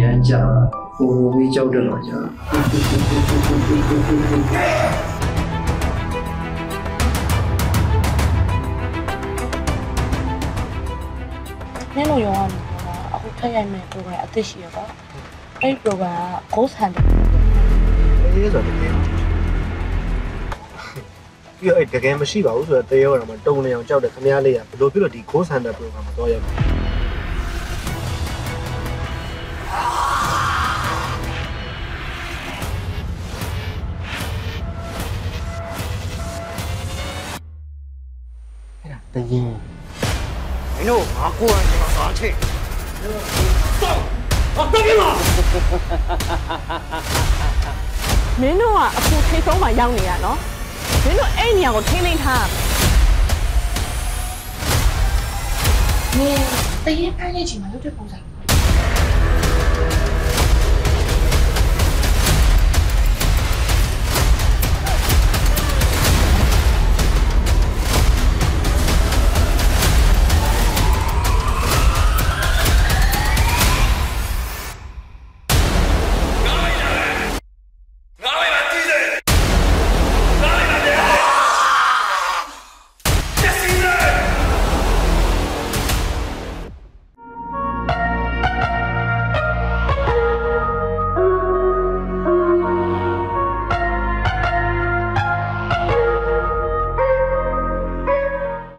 人讲了，我没教这老家。 နင်းတို့ရောင်းနေတာအခုထက်ရိုက်မဲ့ program အသစ်ရှိရပါအဲ့ဒီ program က Ghost Hunter အေးဆိုတော့တကယ်ပြီးတော့တကယ်မရှိပါဘူးဆိုတော့တေးရောတော့မှတုံနေအောင်ကြောက်တယ်ခင်ဗျားလေးကဘယ်လိုဖြစ်လို့ဒီ Ghost Hunter program မှာတော့ရောက်တရင်မင်းတို့ငါကိုယ်တိုင်ကျွန်တော်စားချစ်တော့ဟောတက်ကြပါမင်းတို့ကအခုထိတ်ဆုံးမှရောက်နေရနော်မင်းတို့အဲ့နေရာကိုထိမ့်သိမ်းထားနင်းတရင်ဖမ်းနေချိန်မှာလုပ်တဲ့ပုံစံ